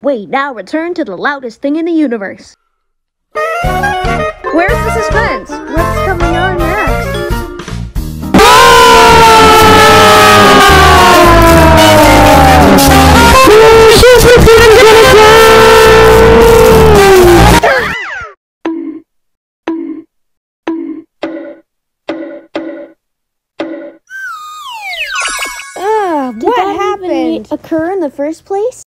We now return to the loudest thing in the universe. Where's the suspense? What's coming on next? What happened? Occur in the first place?